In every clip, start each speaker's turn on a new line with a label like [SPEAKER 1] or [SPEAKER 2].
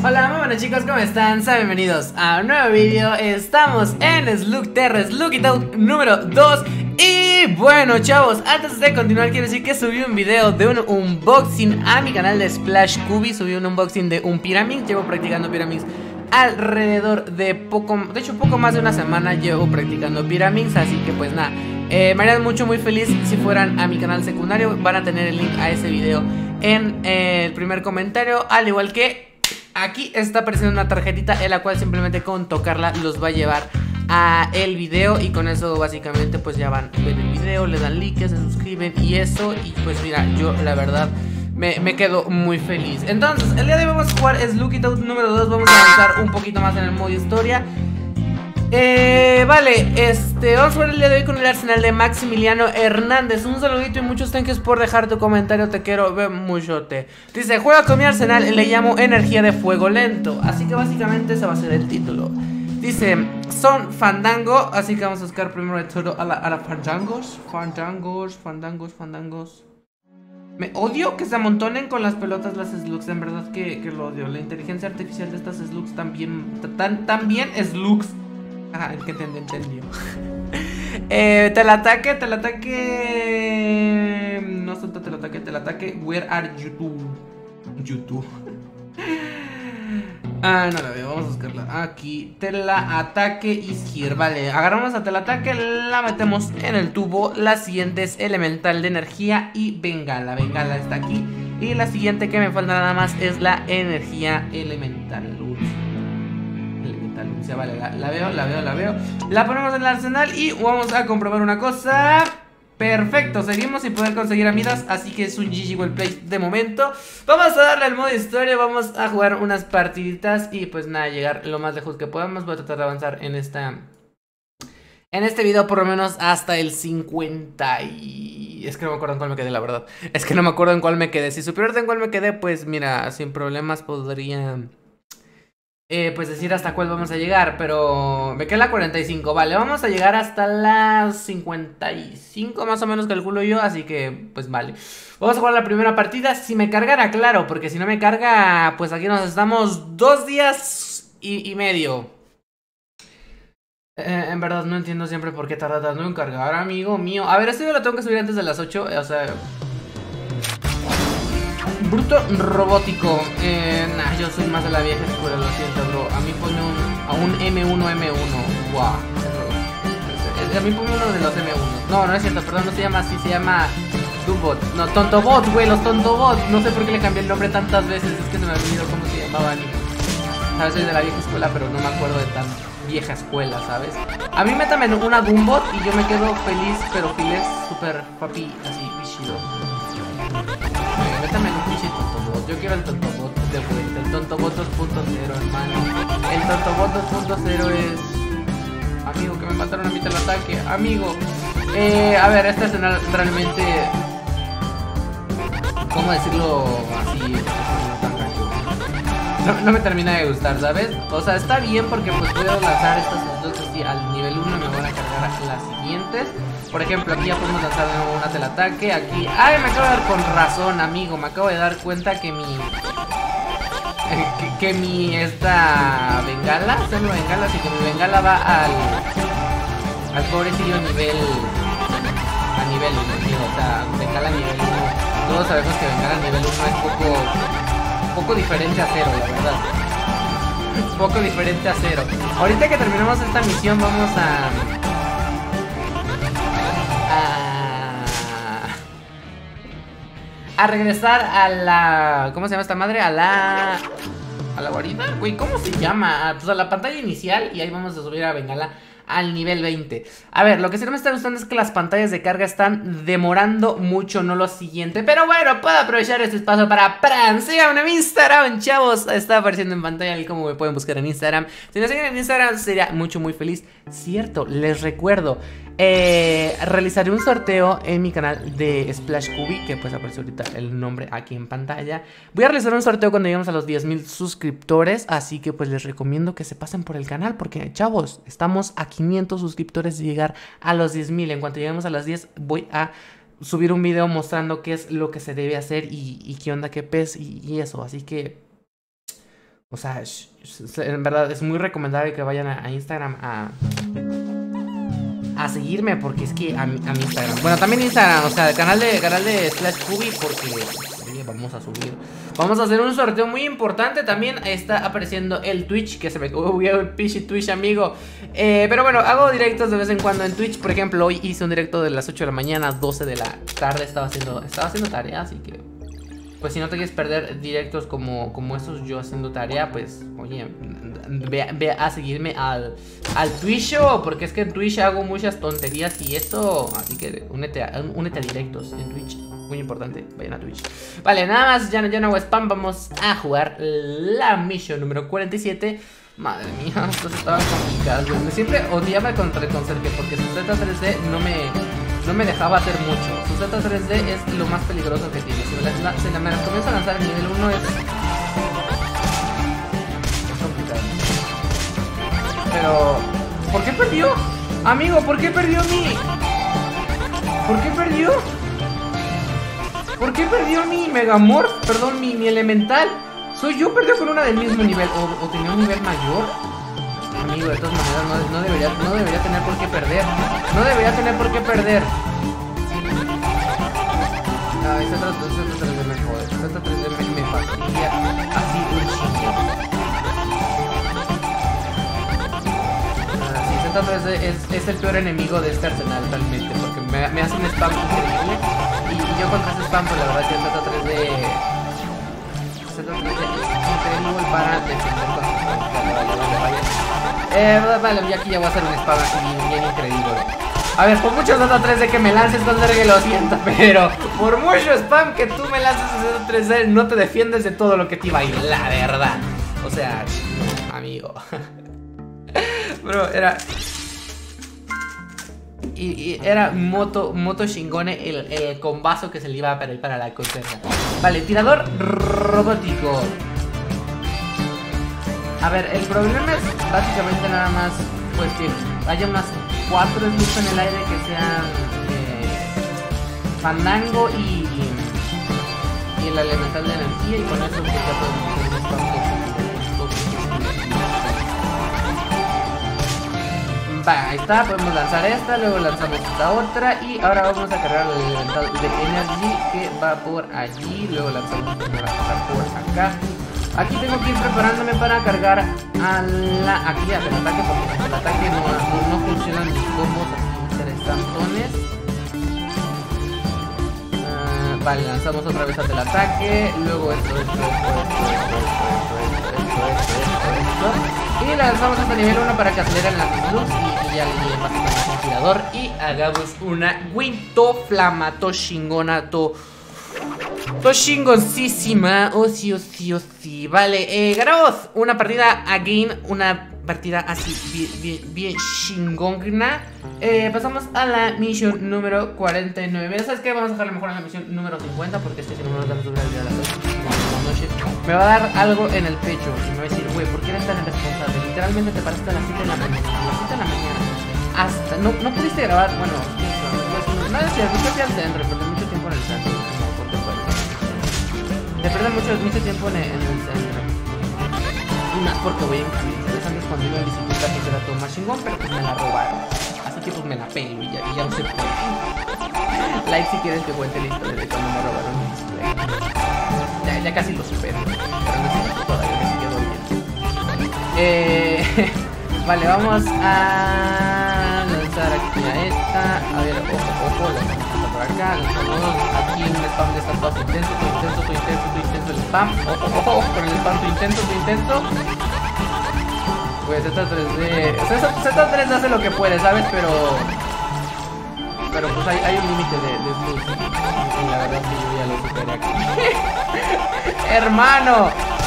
[SPEAKER 1] Hola, muy buenas chicos, ¿cómo están? Sean bienvenidos a un nuevo vídeo. Estamos en Slug Terra Slug It Out número 2. Y bueno chavos, antes de continuar quiero decir que subí un video de un unboxing a mi canal de Splash Cubby. Subí un unboxing de un Pyraminx. Llevo practicando Pyraminx alrededor de poco más de una semana llevo practicando Pyraminx, así que pues nada, me harían muy feliz si fueran a mi canal secundario. Van a tener el link a ese video en el primer comentario, al igual que aquí está apareciendo una tarjetita en la cual simplemente con tocarla los va a llevar a el video. Y con eso básicamente pues ya van a ver el video, le dan like, se suscriben y eso. Y pues mira, yo la verdad me quedo muy feliz. Entonces, el día de hoy vamos a jugar Slug It Out número 2. Vamos a avanzar un poquito más en el modo historia. Vale, vamos a jugar el día de hoy con el arsenal de Maximiliano Hernández. Un saludito y muchos thanks por dejar tu comentario, te quiero ver mucho. Dice, juega con mi arsenal, le llamo energía de fuego lento. Así que básicamente ese va a ser el título. Dice, son fandango, así que vamos a buscar primero de todo a la fandangos. Fandangos. Me odio que se amontonen con las pelotas las slugs, en verdad que lo odio. La inteligencia artificial de estas slugs también slugs. Ajá, el que entendió. Telataque. No es tanto telataque. Where are YouTube? No la veo, vamos a buscarla. Aquí, Telataque is here. Vale, agarramos a Telataque, la metemos en el tubo. La siguiente es elemental de energía y bengala. Bengala está aquí. Y la siguiente que me falta nada más es la energía elemental. Vale, la veo. La ponemos en el arsenal y vamos a comprobar una cosa. Perfecto, seguimos sin poder conseguir amidas, así que es un GG well play de momento. Vamos a darle al modo historia, vamos a jugar unas partiditas y pues nada, llegar lo más lejos que podamos. Voy a tratar de avanzar en este video por lo menos hasta el 50 y... Es que no me acuerdo en cuál me quedé, la verdad. Es que no me acuerdo en cuál me quedé. Si supiera en cuál me quedé, pues mira, sin problemas podría... pues decir hasta cuál vamos a llegar, pero me queda la 45, vale, vamos a llegar hasta las 55 más o menos calculo yo, así que pues vale. Vamos a jugar la primera partida, si me cargara, claro, porque si no me carga, pues aquí nos estamos 2 días y medio. En verdad no entiendo siempre por qué tarda tanto en cargar, amigo mío. A ver, este video lo tengo que subir antes de las 8, o sea... Bruto robótico. Nah, yo soy más de la vieja escuela, lo siento, bro. A mí ponme a un M1. Wow. A mí ponme uno de los M1. No es cierto, perdón, no se llama así, se llama Dumbot. No, Tontobot, güey, los Tontobot. No sé por qué le cambié el nombre tantas veces, es que se me ha olvidado cómo se llamaban. Sabes, soy de la vieja escuela, pero no me acuerdo de tan vieja escuela, ¿sabes? A mí métame una Dumbot y yo me quedo feliz, pero feliz, super papi, así, bichido. Métame en un pinche Tontobot. Yo quiero el Tontobot de vuelta. El Tontobot 2.0, hermano. El Tontobot 2.0 es... Amigo, que me mataron a mitad del ataque. Amigo. A ver, esta escena realmente... ¿Cómo decirlo así? No me termina de gustar, ¿sabes? O sea, está bien porque pues puedo lanzar estas dos así al nivel 1 y me van a cargar las siguientes. Por ejemplo, aquí ya podemos lanzar de nuevo una telataque. Aquí... ¡Ay! Me acabo de dar con razón, amigo. Me acabo de dar cuenta que mi... esta bengala, solo bengala, así que mi bengala va al pobrecillo nivel... A nivel 1, o sea, bengala nivel 1. Todos sabemos que bengala nivel 1 es poco diferente a 0, la verdad. Poco diferente a 0. Ahorita que terminemos esta misión vamos a regresar a la... ¿Cómo se llama esta madre? A la guarida, güey, ¿cómo se llama? Pues a la pantalla inicial y ahí vamos a subir a bengala al nivel 20. A ver, lo que sí no me está gustando es que las pantallas de carga están demorando mucho, no lo siguiente. Pero bueno, puedo aprovechar este espacio para síganme en Instagram, chavos. Está apareciendo en pantalla el cómo me pueden buscar en Instagram. Si me siguen en Instagram sería muy feliz. Cierto, les recuerdo, realizaré un sorteo en mi canal de Splash Cubby, que pues aparece ahorita el nombre aquí en pantalla. Voy a realizar un sorteo cuando lleguemos a los 10,000 suscriptores, así que pues les recomiendo que se pasen por el canal, porque chavos, estamos a 500 suscriptores de llegar a los 10,000. En cuanto lleguemos a las 10 voy a subir un video mostrando qué es lo que se debe hacer y qué onda, qué pez y eso, así que O sea, en verdad es muy recomendable que vayan a Instagram a seguirme, porque es que a mi Instagram. Bueno, también Instagram, o sea, canal de Slash Cubi, porque vamos a subir. Vamos a hacer un sorteo muy importante. También está apareciendo el Twitch, que se me olvidó el pichi Twitch, amigo. Pero bueno, hago directos de vez en cuando en Twitch. Por ejemplo, hoy hice un directo de las 8 de la mañana, 12 de la tarde. Estaba haciendo tarea, así que pues si no te quieres perder directos como estos yo haciendo tarea, pues oye, ve a seguirme al Twitch show, porque es que en Twitch hago muchas tonterías y eso, así que únete a directos en Twitch, muy importante, vayan a Twitch. Vale, nada más, ya no hago spam, vamos a jugar la mission número 47. Madre mía, estas estaban complicadas, güey. Siempre odiaba contra el conserje porque su Z3D no me dejaba hacer mucho. Su Z3D es lo más peligroso que tiene. Si me la comienzo a lanzar en nivel 1 es complicado. Pero ¿por qué perdió? Amigo, ¿por qué perdió mi? ¿Por qué perdió? ¿Por qué perdió mi Megamorph? Perdón, mi elemental. ¿Soy yo? ¿Perdió con una del mismo nivel? ¿O tenía un nivel mayor? Amigo, de todas maneras no debería tener por qué perder. No debería tener por qué perder. Ay, Z3D me jode. Z3D me fastidia así un chingo. Sí, Z3D es el peor enemigo de este arsenal realmente, porque me hace un spam increíble. Y yo contra ese spam, pues la verdad que Z3D es increíble para defender con vale, ya aquí ya voy a hacer un spam así bien increíble. A ver, por mucho Z3D que me lances con que lo siento, pero por mucho spam que tú me lances Z3D, no te defiendes de todo lo que te iba a ir, la verdad. O sea, amigo. Bro, era... Y era Moto Shingone el combazo que se le iba a parar para la conserva. Vale, tirador robótico. A ver, el problema es básicamente nada más pues que haya unas 4 slugs en el aire que sean Fandango y el elemental de energía, y con eso pues ya podemos hacer un spam. Va, ahí está, podemos lanzar esta, luego lanzamos esta otra y ahora vamos a cargar el elemental de energy que va por allí, luego lanzamos esta por acá. Aquí tengo que ir preparándome para cargar aquí al ataque, porque el ataque no funcionan mis combos así interesantones. Vale, lanzamos otra vez al ataque, luego esto. Y lanzamos hasta nivel 1 para que aceleren las slugs y ya le lleven básicamente un tirador y hagamos una Winto Flamato Shingonato. Toshingoncísima. Oh sí. Vale, ganamos una partida again. Una partida así bien chingona. Pasamos a la misión número 49. ¿Sabes qué? Vamos a dejarle mejor a la misión número 50, porque este si no me lo subir al día de la noche. Me va a dar algo en el pecho y me va a decir, güey, ¿por qué eres tan irresponsable? Literalmente te paraste a las 7 de la mañana. A las 7 de la mañana. Hasta no pudiste grabar. Bueno, no es cierto, yo fui al centro, perdí mucho tiempo en el centro. Te perdí mucho tiempo en el centro. Y más porque voy en bicicleta. Antes cuando iba en bicicleta pues era todo más chingón, pero pues me la robaron. Así que pues me la pelo y ya no sé por qué. Like si quieres que cuente la historia de cuando me robaron mi bicicleta. Ya casi lo supero, pero no sé si todavía me sigue doliendo. Vale, vamos a lanzar aquí a esta. A ver, ojo, lanzamos por acá. Lanzamos aquí un spam de estas dos. Intenso el spam. Ojo, con el spam, tu intenso. Pues Z3D. Z3D hace lo que puede, ¿sabes? Pero pues hay un límite de slugs. Y la verdad es que yo ya lo superé aquí. ¡Hermano!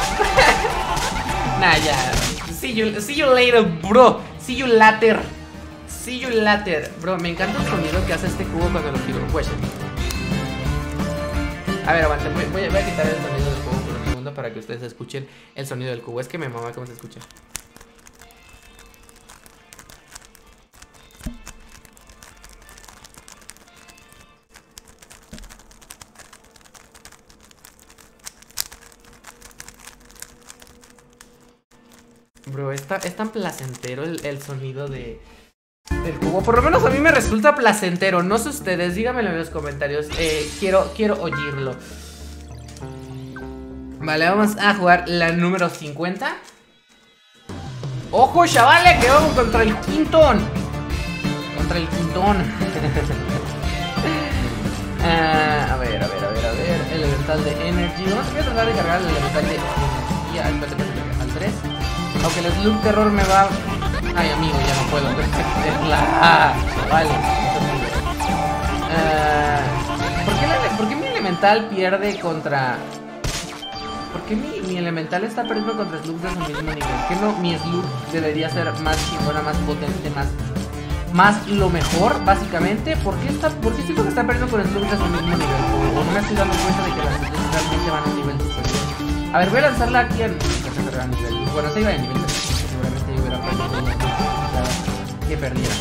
[SPEAKER 1] Nah, ya. See you later, bro. See you later. Bro, me encanta el sonido que hace este cubo cuando lo tiro. Pues. A ver, aguante. Voy a quitar el sonido del cubo por un segundo para que ustedes escuchen el sonido del cubo. Es que me mama cómo se escucha. Bro, es tan placentero el sonido del cubo. Por lo menos a mí me resulta placentero. No sé ustedes, díganmelo en los comentarios. Quiero oírlo. Vale, vamos a jugar la número 50. ¡Ojo, chavales! Que vamos contra el Quintón. Contra el Quintón. A ver. El elemental de Energy. Vamos a tratar de cargar el elemental de energía. Al 3. Aunque el Slug Terror me va... Ay, amigo, ya no puedo. Vale. ¿Por qué mi elemental pierde contra... ¿Por qué mi elemental está perdiendo contra Slug de su mismo nivel? ¿Qué no mi Slug debería ser más chingona, más potente, más lo mejor, básicamente? ¿Por qué siento que está perdiendo con Slug de su mismo nivel? O no me estoy dando cuenta de que las Slugs realmente van a un nivel superior. A ver, voy a lanzarla aquí en... Bueno, se iba en nivel 3. Seguramente yo hubiera perdido que perdiera.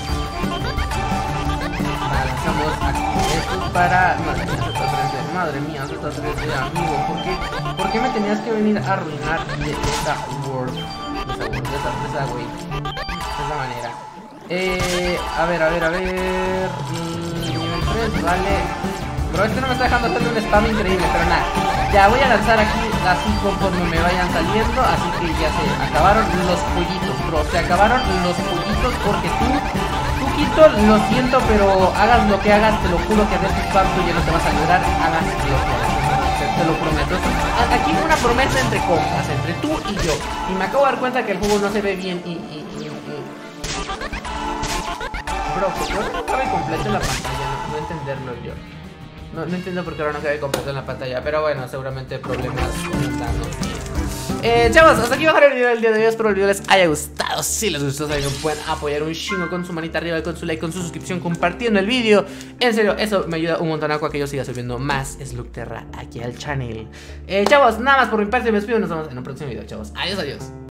[SPEAKER 1] Vale, lanzamos aquí esto para... Madre mía, eso está 3D, amigo. ¿Por qué me tenías que venir a arruinar esa world? Esa wey. De esa manera. A ver. Nivel 3, vale. Bro, este no me está dejando hacerle un spam increíble, pero nada. Ya voy a lanzar aquí así conforme me vayan saliendo. Así que ya se acabaron los pollitos, bro. Se acabaron los pollitos porque tú, Quito, lo siento, pero hagas lo que hagas, te lo juro que hacer tu spam tú ya no te vas a ayudar. Hagas lo que hagas, te lo prometo. Aquí fue una promesa entre compas, entre tú y yo. Y me acabo de dar cuenta que el juego no se ve bien Bro, ¿por qué no cabe completo en la pantalla? No entenderlo yo. No entiendo por qué ahora no cabe completo en la pantalla. Pero bueno, seguramente problemas mundanos. Chavos, hasta aquí va a dejar el video del día de hoy. Espero el video les haya gustado. Si les gustó, saben que pueden apoyar un chingo con su manita arriba, con su like, con su suscripción, compartiendo el video. En serio, eso me ayuda un montón a que yo siga subiendo más Slugterra aquí al channel. Chavos, nada más por mi parte me despido. Nos vemos en un próximo video, chavos. Adiós.